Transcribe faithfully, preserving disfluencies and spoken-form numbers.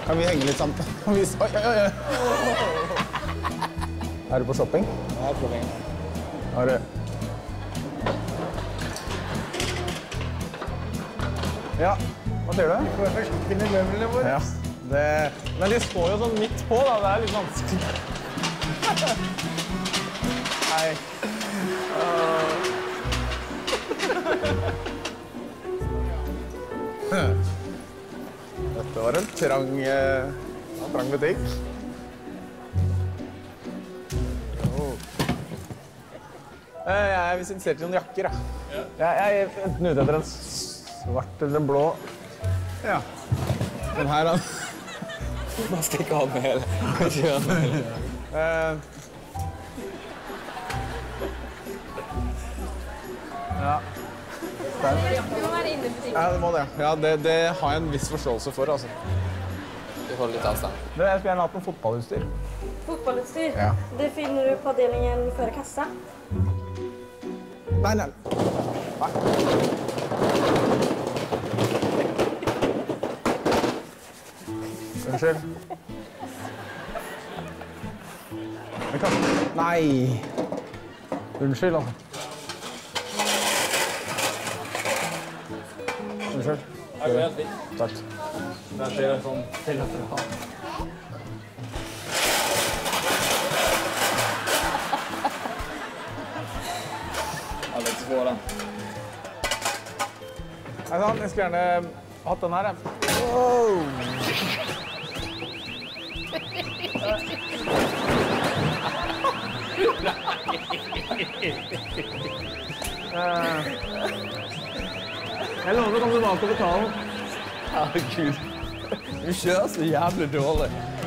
Kan vi henge litt sammen? Kan vi... Oi, oi, oi! Er du på shopping? Ja, jeg er på shopping. Har du... Ja, hva sier du? Vi får først finne møblene våre. Ja, det... Men de står jo sånn midt på, da. Det er litt vanskelig. Hei. Dette var en trang, trang butikk. Oh. Jeg er visst interessert i noen jakker, ja. Jeg er enten ute etter en svart eller en blå. Ja. Den her, da. Man skal ikke ha den hele. Ikke ha den hele. Uh, ja. Du må være inne i butikken. Ja, det må det. Ja, det, det har jeg en viss forståelse for, altså. Du holder litt avstand. Det, jeg skulle gjerne hatt noe fotballutstyr. Fotballutstyr? Ja. Det finner du på avdelingen før kassa. Nei, nei. Nei. Unnskyld. Men kan... Nei. Unnskyld, altså. Unnskyld. Ja, det er helt fint. Takk. Der ser jeg sånn til at du har. Ja, det er ikke svår, den. Nei, sånn. Jeg skulle gjerne hatt den her, jeg. Wow. Jeg lover å komme tilbake og betale. Herregud. Du kjører så jævlig dårlig.